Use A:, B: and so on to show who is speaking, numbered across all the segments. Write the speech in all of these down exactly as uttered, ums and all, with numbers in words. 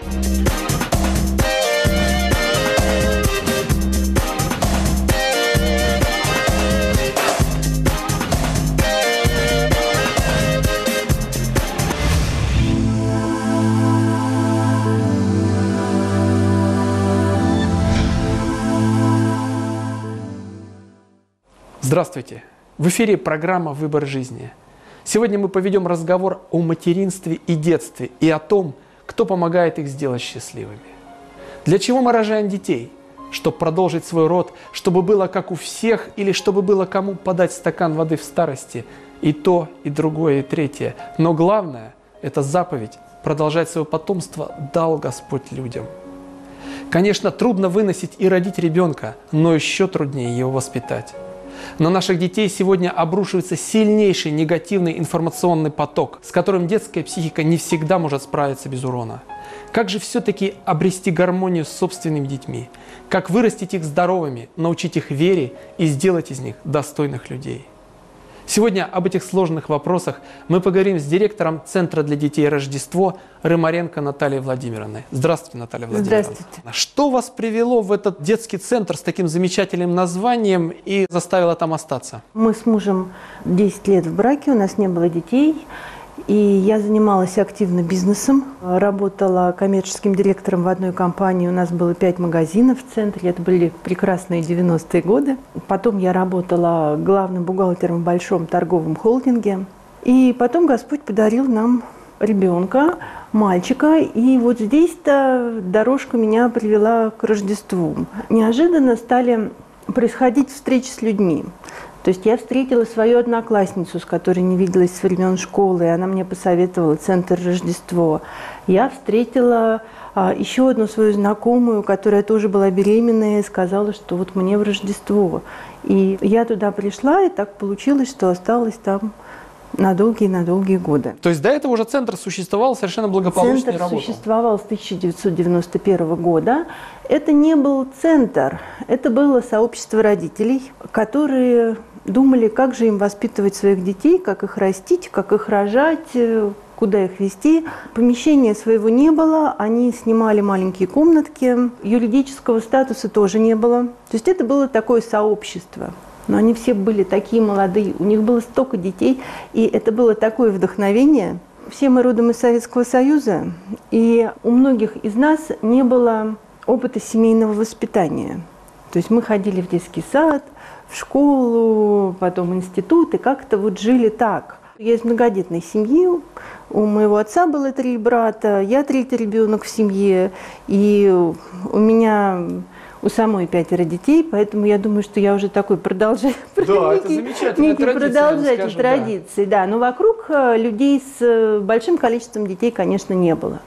A: Здравствуйте! В эфире программа «Выбор жизни». Сегодня мы поведем разговор о материнстве и детстве и о том, кто помогает их сделать счастливыми. Для чего мы рожаем детей? Чтобы продолжить свой род, чтобы было как у всех, или чтобы было кому подать стакан воды в старости? И то, и другое, и третье. Но главное – это заповедь продолжать свое потомство дал Господь людям. Конечно, трудно выносить и родить ребенка, но еще труднее его воспитать. На наших детей сегодня обрушивается сильнейший негативный информационный поток, с которым детская психика не всегда может справиться без урона. Как же все-таки обрести гармонию с собственными детьми? Как вырастить их здоровыми, научить их вере и сделать из них достойных людей? Сегодня об этих сложных вопросах мы поговорим с директором Центра для детей «Рождество» Рымаренко Натальей Владимировной. Здравствуйте, Наталья Владимировна.
B: Здравствуйте.
A: Что вас привело в этот детский центр с таким замечательным названием и заставило там остаться?
B: Мы с мужем десять лет в браке, у нас не было детей. И я занималась активно бизнесом, работала коммерческим директором в одной компании. У нас было пять магазинов в центре, это были прекрасные девяностые годы. Потом я работала главным бухгалтером в большом торговом холдинге. И потом Господь подарил нам ребенка, мальчика. И вот здесь-то дорожка меня привела к Рождеству. Неожиданно стали происходить встречи с людьми. То есть я встретила свою одноклассницу, с которой не виделась с времен школы, и она мне посоветовала Центр Рождество. Я встретила а, еще одну свою знакомую, которая тоже была беременная, и сказала, что вот мне в Рождество. И я туда пришла, и так получилось, что осталась там на долгие-на долгие годы.
A: То есть до этого уже центр существовал совершенно благополучно
B: Центр
A: и работал?
B: Существовал с тысяча девятьсот девяносто первого года. Это не был центр, это было сообщество родителей, которые думали, как же им воспитывать своих детей, как их растить, как их рожать, куда их везти. Помещения своего не было, они снимали маленькие комнатки, юридического статуса тоже не было. То есть это было такое сообщество. Но они все были такие молодые, у них было столько детей, и это было такое вдохновение. Все мы родом из Советского Союза, и у многих из нас не было опыта семейного воспитания. То есть мы ходили в детский сад, в школу, потом в институт, и как-то вот жили так. Я из многодетной семьи, у моего отца было три брата, я третий ребенок в семье, и у меня у самой пятеро детей, поэтому я думаю, что я уже такой продолжатель,
A: да, некий, некий
B: продолжатель традиции. Да. Да. Но вокруг людей с большим количеством детей, конечно, не было.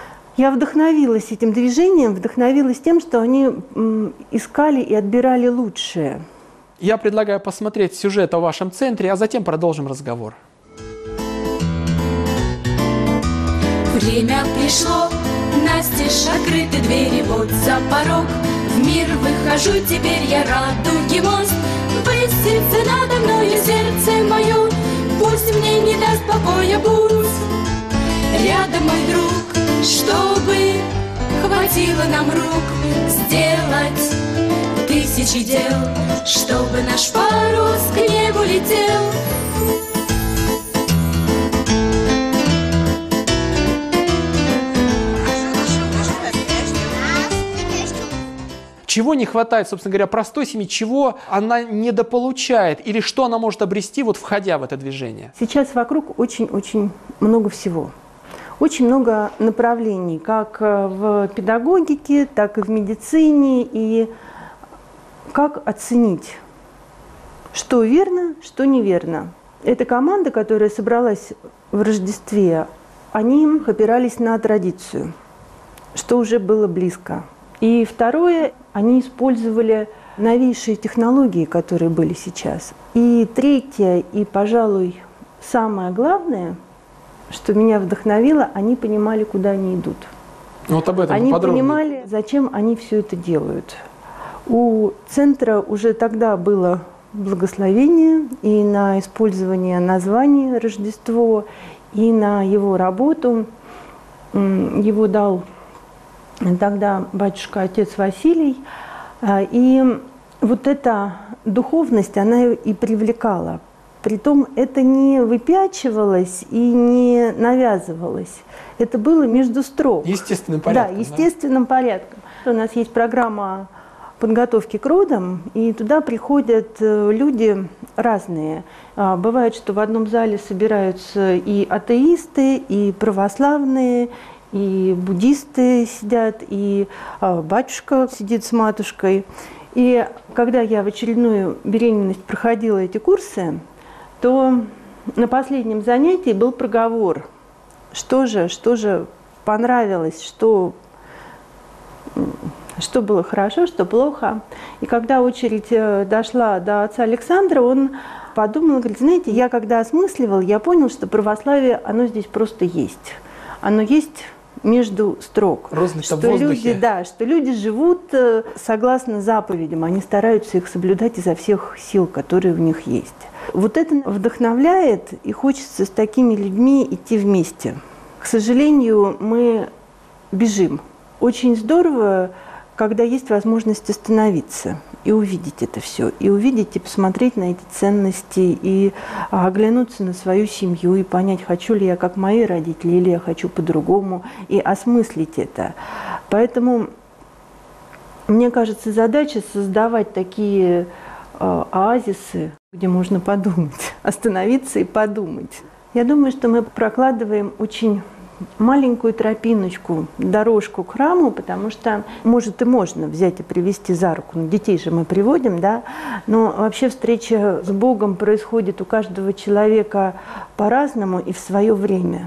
B: Я вдохновилась этим движением, вдохновилась тем, что они искали и отбирали лучшее.
A: Я предлагаю посмотреть сюжет о вашем центре, а затем продолжим разговор.
C: Время пришло, настежь открыты двери, вот за порог. В мир выхожу, теперь я радуги мост. Высится надо мною сердце мое, пусть мне не даст покоя будь. Рядом мой друг, чтобы хватило нам рук сделать тысячи дел, чтобы наш парус к небу летел.
A: Чего не хватает, собственно говоря, простой семьи, чего она недополучает или что она может обрести, вот входя в это движение?
B: Сейчас вокруг очень-очень много всего. Очень много направлений, как в педагогике, так и в медицине. И как оценить, что верно, что неверно. Эта команда, которая собралась в Рождестве, они опирались на традицию, что уже было близко. И второе, они использовали новейшие технологии, которые были сейчас. И третье, и, пожалуй, самое главное, что меня вдохновило, они понимали, куда они идут.
A: Вот об этом
B: они
A: подробнее.
B: Понимали, зачем они все это делают. У центра уже тогда было благословение и на использование названия «Рождество», и на его работу. Его дал тогда батюшка, отец Василий. И вот эта духовность, она и привлекала. Притом это не выпячивалось и не навязывалось. Это было между строк.
A: Естественным порядком.
B: Да, естественным да? порядком. У нас есть программа подготовки к родам, и туда приходят люди разные. Бывает, что в одном зале собираются и атеисты, и православные, и буддисты сидят, и батюшка сидит с матушкой. И когда я в очередную беременность проходила эти курсы, то на последнем занятии был проговор. Что же, что же понравилось, что, что было хорошо, что плохо. И когда очередь дошла до отца Александра, он подумал, говорит, знаете, я когда осмысливал, я понял, что православие, оно здесь просто есть. Оно есть между строк.
A: Розлито
B: что
A: в воздухе.
B: Люди, да, что люди живут согласно заповедям, они стараются их соблюдать изо всех сил, которые у них есть. Вот это вдохновляет, и хочется с такими людьми идти вместе. К сожалению, мы бежим. Очень здорово, когда есть возможность остановиться и увидеть это все, и увидеть, и посмотреть на эти ценности, и оглянуться на свою семью, и понять, хочу ли я как мои родители, или я хочу по-другому, и осмыслить это. Поэтому, мне кажется, задача создавать такие э, оазисы, где можно подумать, остановиться и подумать. Я думаю, что мы прокладываем очень маленькую тропиночку, дорожку к храму, потому что, может, и можно взять и привести за руку, ну, детей же мы приводим, да, но вообще встреча с Богом происходит у каждого человека по-разному и в свое время.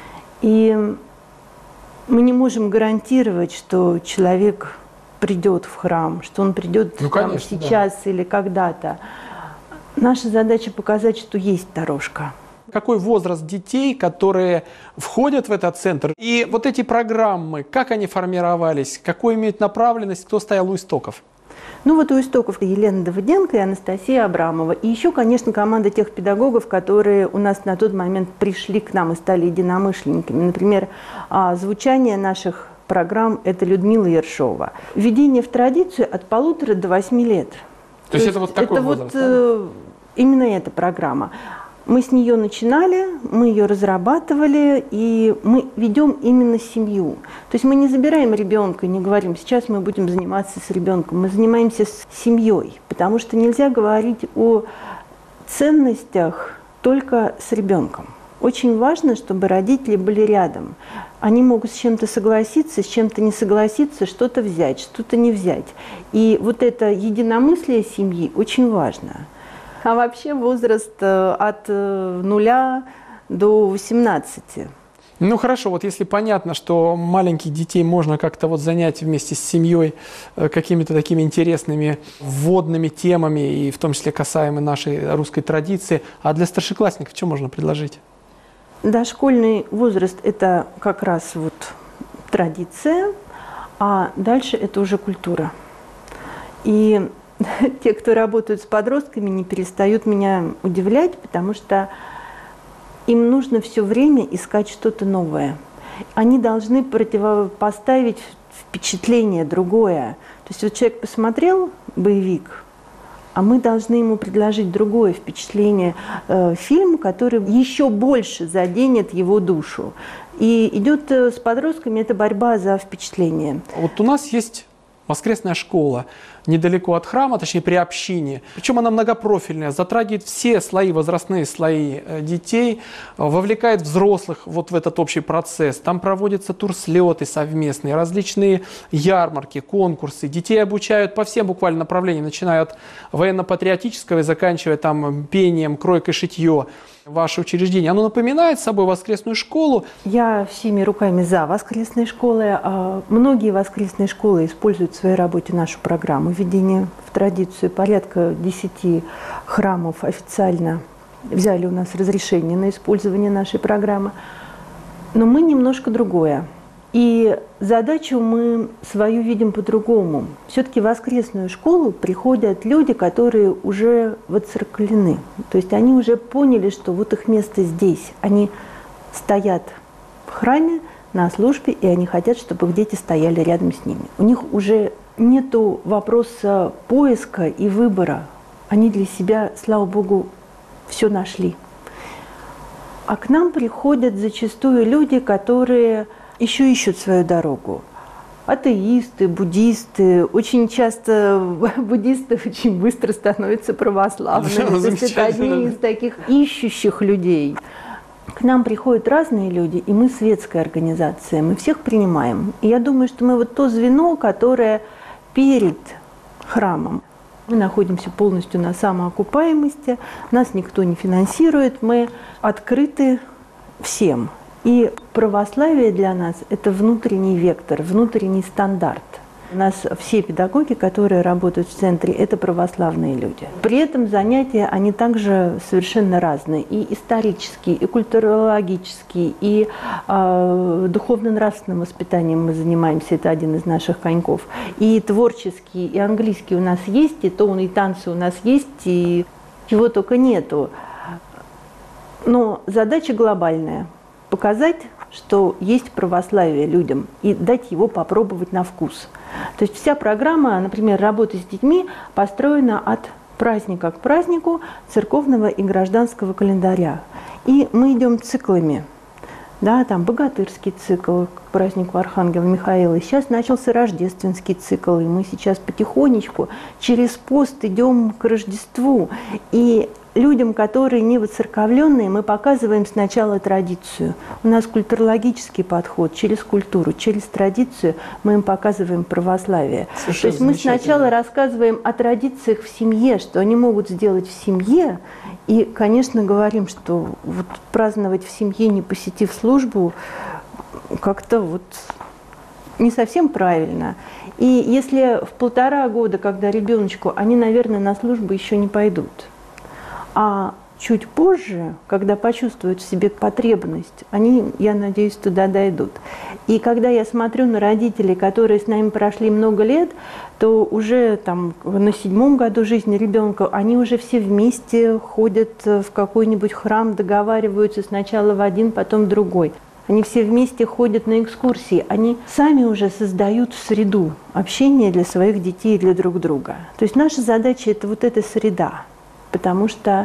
B: И мы не можем гарантировать, что человек придет в храм, что он придет ну, там, конечно, сейчас да. или когда-то. Наша задача показать, что есть дорожка.
A: Какой возраст детей, которые входят в этот центр? И вот эти программы, как они формировались, какую имеют направленность, кто стоял у истоков?
B: Ну вот у истоков Елена Давыденко и Анастасия Абрамова. И еще, конечно, команда тех педагогов, которые у нас на тот момент пришли к нам и стали единомышленниками. Например, звучание наших программ – это Людмила Ершова. Введение в традицию от полутора до восьми лет.
A: То, То есть это вот такой
B: это
A: возраст?
B: Вот, да? Именно эта программа. Мы с нее начинали, мы ее разрабатывали, и мы ведем именно семью. То есть мы не забираем ребенка и не говорим, сейчас мы будем заниматься с ребенком, мы занимаемся с семьей, потому что нельзя говорить о ценностях только с ребенком. Очень важно, чтобы родители были рядом. Они могут с чем-то согласиться, с чем-то не согласиться, что-то взять, что-то не взять. И вот это единомыслие семьи очень важно. А вообще возраст от нуля до восемнадцати.
A: Ну хорошо, вот если понятно, что маленьких детей можно как-то вот занять вместе с семьей какими-то такими интересными вводными темами, и в том числе касаемо нашей русской традиции, а для старшеклассников что можно предложить?
B: Дошкольный возраст – это как раз вот традиция, а дальше это уже культура. И те, кто работают с подростками, не перестают меня удивлять, потому что им нужно все время искать что-то новое. Они должны противопоставить впечатление другое. То есть вот человек посмотрел боевик, а мы должны ему предложить другое впечатление, э, фильм, который еще больше заденет его душу. И идет с подростками эта борьба за впечатление.
A: Вот у нас есть воскресная школа недалеко от храма, точнее при общине. Причем она многопрофильная, затрагивает все слои, возрастные слои детей, вовлекает взрослых вот в этот общий процесс. Там проводятся турслеты совместные, различные ярмарки, конкурсы. Детей обучают по всем буквально направлениям, начиная от военно-патриотического и заканчивая там пением, кройкой, шитье. Ваше учреждение, оно напоминает собой воскресную школу?
B: Я всеми руками за воскресные школы. Многие воскресные школы используют в своей работе нашу программу введения в традицию. Порядка десяти храмов официально взяли у нас разрешение на использование нашей программы. Но мы немножко другое. И задачу мы свою видим по-другому. Все-таки в воскресную школу приходят люди, которые уже воцерквлены. То есть они уже поняли, что вот их место здесь. Они стоят в храме, на службе, и они хотят, чтобы их дети стояли рядом с ними. У них уже нету вопроса поиска и выбора. Они для себя, слава Богу, все нашли. А к нам приходят зачастую люди, которые еще ищут свою дорогу. Атеисты, буддисты. Очень часто буддисты очень быстро становятся православными. То есть это одни из таких ищущих людей. К нам приходят разные люди, и мы светская организация, мы всех принимаем. И я думаю, что мы вот то звено, которое перед храмом. Мы находимся полностью на самоокупаемости, нас никто не финансирует, мы открыты всем. И православие для нас – это внутренний вектор, внутренний стандарт. У нас все педагоги, которые работают в центре, это православные люди. При этом занятия, они также совершенно разные. И исторические, и культурологические, и э, духовно-нравственным воспитанием мы занимаемся, это один из наших коньков. И творческие, и английский у нас есть, и тон, и танцы у нас есть, и чего только нету. Но задача глобальная – показать, что есть православие людям, и дать его попробовать на вкус. То есть вся программа, например, работы с детьми построена от праздника к празднику церковного и гражданского календаря. И мы идем циклами. Да, там богатырский цикл к празднику Архангела Михаила. Сейчас начался рождественский цикл, и мы сейчас потихонечку через пост идем к Рождеству. И людям, которые не воцерковленные, мы показываем сначала традицию. У нас культурологический подход через культуру, через традицию мы им показываем православие. Совершенно. То есть мы сначала рассказываем о традициях в семье, что они могут сделать в семье, и, конечно, говорим, что вот праздновать в семье, не посетив службу, как-то вот не совсем правильно. И если в полтора года, когда ребеночку, они, наверное, на службу еще не пойдут. А чуть позже, когда почувствуют в себе потребность, они, я надеюсь, туда дойдут. И когда я смотрю на родителей, которые с нами прошли много лет, то уже там на седьмом году жизни ребенка они уже все вместе ходят в какой-нибудь храм, договариваются сначала в один, потом в другой. Они все вместе ходят на экскурсии, они сами уже создают среду общения для своих детей и для друг друга. То есть наша задача – это вот эта среда. Потому что,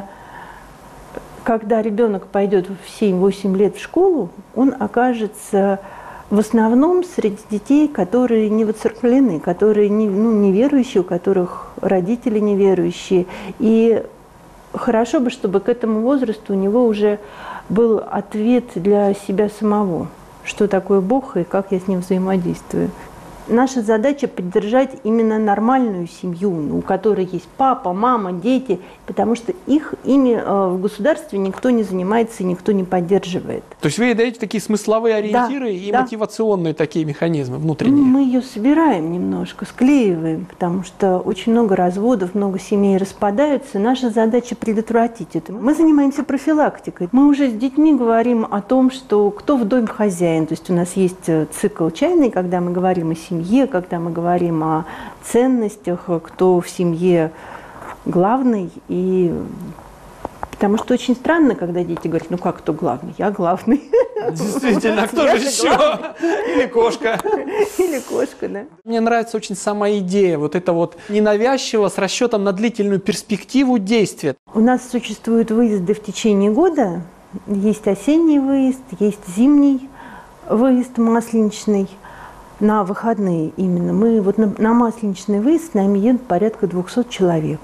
B: когда ребенок пойдет в семь-восемь лет в школу, он окажется в основном среди детей, которые не воцерквлены, которые не, ну, неверующие, у которых родители неверующие. И хорошо бы, чтобы к этому возрасту у него уже был ответ для себя самого, что такое Бог и как я с ним взаимодействую. Наша задача поддержать именно нормальную семью, у которой есть папа, мама, дети, потому что их ими в государстве никто не занимается и никто не поддерживает.
A: То есть вы даете такие смысловые ориентиры, да, и да, мотивационные такие механизмы внутренние?
B: Мы ее собираем немножко, склеиваем, потому что очень много разводов, много семей распадаются. Наша задача предотвратить это. Мы занимаемся профилактикой. Мы уже с детьми говорим о том, что кто в доме хозяин. То есть у нас есть цикл чайный, когда мы говорим о семье, семье, когда мы говорим о ценностях, кто в семье главный. И... Потому что очень странно, когда дети говорят, ну как кто главный? Я главный.
A: Действительно, а кто же еще? Или кошка.
B: Или кошка, да.
A: Мне нравится очень сама идея, вот это вот ненавязчиво, с расчетом на длительную перспективу действия.
B: У нас существуют выезды в течение года. Есть осенний выезд, есть зимний выезд масленичный. На выходные именно. Мы вот на, на масленичный выезд с нами едут порядка двухсот человек.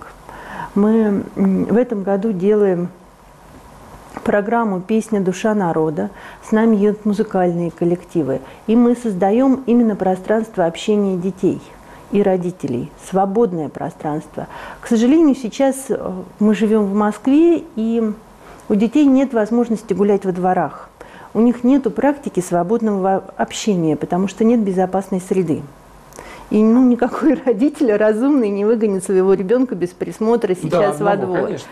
B: Мы в этом году делаем программу «Песня. Душа народа». С нами едут музыкальные коллективы. И мы создаем именно пространство общения детей и родителей. Свободное пространство. К сожалению, сейчас мы живем в Москве, и у детей нет возможности гулять во дворах. У них нет практики свободного общения, потому что нет безопасной среды. И ну, никакой родитель разумный не выгонит своего ребенка без присмотра сейчас да, во двор. Конечно.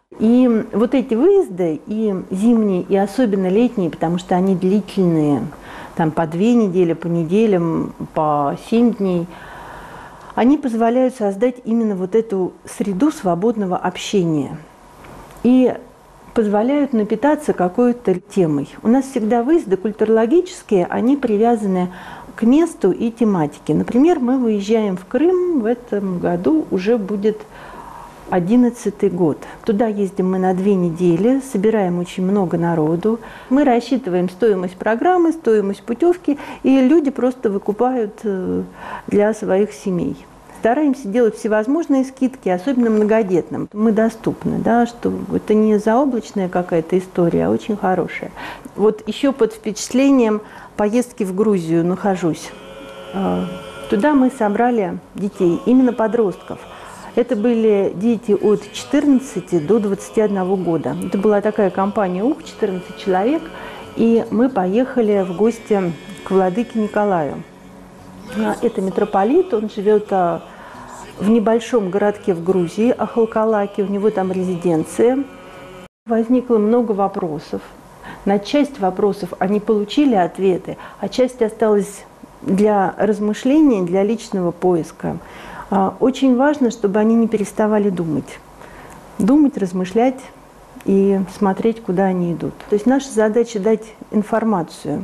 B: И вот эти выезды, и зимние, и особенно летние, потому что они длительные, там по две недели, по неделям, по семь дней, они позволяют создать именно вот эту среду свободного общения. И позволяют напитаться какой-то темой. У нас всегда выезды культурологические, они привязаны к месту и тематике. Например, мы выезжаем в Крым, в этом году уже будет одиннадцатый год. Туда ездим мы на две недели, собираем очень много народу. Мы рассчитываем стоимость программы, стоимость путевки, и люди просто выкупают для своих семей. Стараемся делать всевозможные скидки, особенно многодетным. Мы доступны, да, что это не заоблачная какая-то история, а очень хорошая. Вот еще под впечатлением поездки в Грузию нахожусь. Туда мы собрали детей, именно подростков. Это были дети от четырнадцати до двадцати одного года. Это была такая компания УХ, четырнадцать человек, и мы поехали в гости к владыке Николаю. Это митрополит, он живет в небольшом городке в Грузии, Ахалкалаке, у него там резиденция. Возникло много вопросов. На часть вопросов они получили ответы, а часть осталась для размышления, для личного поиска. Очень важно, чтобы они не переставали думать. Думать, размышлять и смотреть, куда они идут. То есть наша задача дать информацию.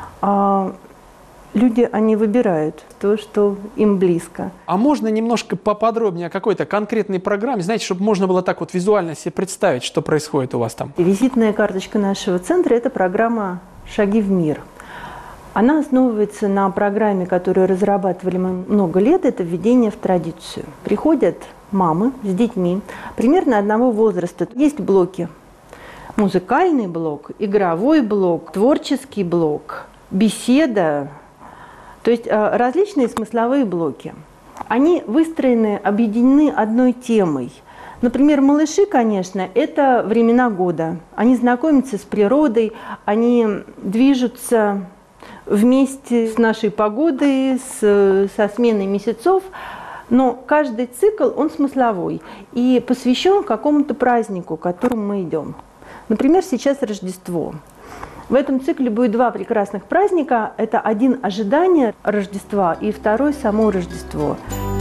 B: А люди, они выбирают то, что им близко.
A: А можно немножко поподробнее о какой-то конкретной программе, знаете, чтобы можно было так вот визуально себе представить, что происходит у вас там?
B: Визитная карточка нашего центра – это программа «Шаги в мир». Она основывается на программе, которую разрабатывали мы много лет, это введение в традицию. Приходят мамы с детьми примерно одного возраста. Есть блоки. Музыкальный блок, игровой блок, творческий блок, беседа. То есть различные смысловые блоки. Они выстроены, объединены одной темой. Например, малыши, конечно, это времена года. Они знакомятся с природой, они движутся вместе с нашей погодой, с, со сменой месяцев, но каждый цикл, он смысловой и посвящен какому-то празднику, к которому мы идем. Например, сейчас Рождество. В этом цикле будет два прекрасных праздника. Это один – ожидание Рождества, и второй – само Рождество.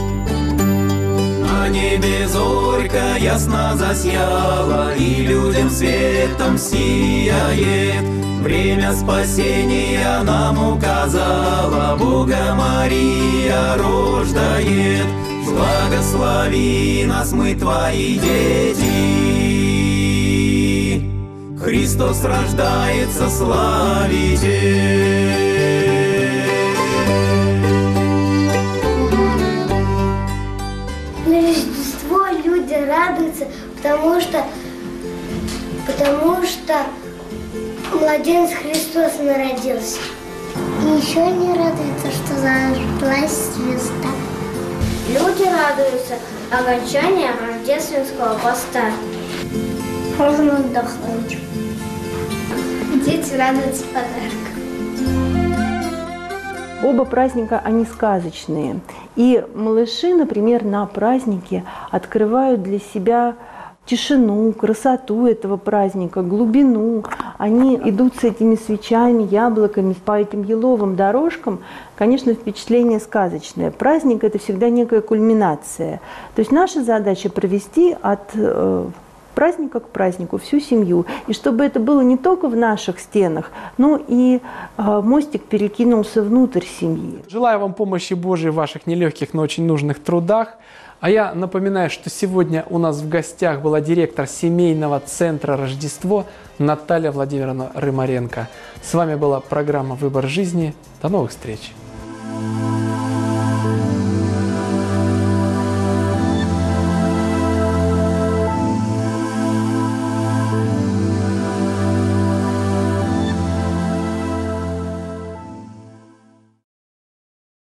D: На небе зорька ясно засияла, и людям светом сияет. Время спасения нам указала, Бога Мария рождает. Благослови нас, мы твои дети, Христос рождается, славите.
E: На Рождество люди радуются, потому что, потому что младенец Христос народился. И еще они радуются, что зажглась звезда. Люди радуются окончанию рождественского поста. Можно отдохнуть. Дети радуются подаркам.
B: Оба праздника, они сказочные. И малыши, например, на празднике открывают для себя тишину, красоту этого праздника, глубину. Они идут с этими свечами, яблоками по этим еловым дорожкам. Конечно, впечатление сказочное. Праздник – это всегда некая кульминация. То есть наша задача – провести от э, праздника к празднику всю семью. И чтобы это было не только в наших стенах, но и э, мостик перекинулся внутрь семьи.
A: Желаю вам помощи Божией в ваших нелегких, но очень нужных трудах. А я напоминаю, что сегодня у нас в гостях была директор семейного центра «Рождество» Наталья Владимировна Рымаренко. С вами была программа «Выбор жизни». До новых встреч!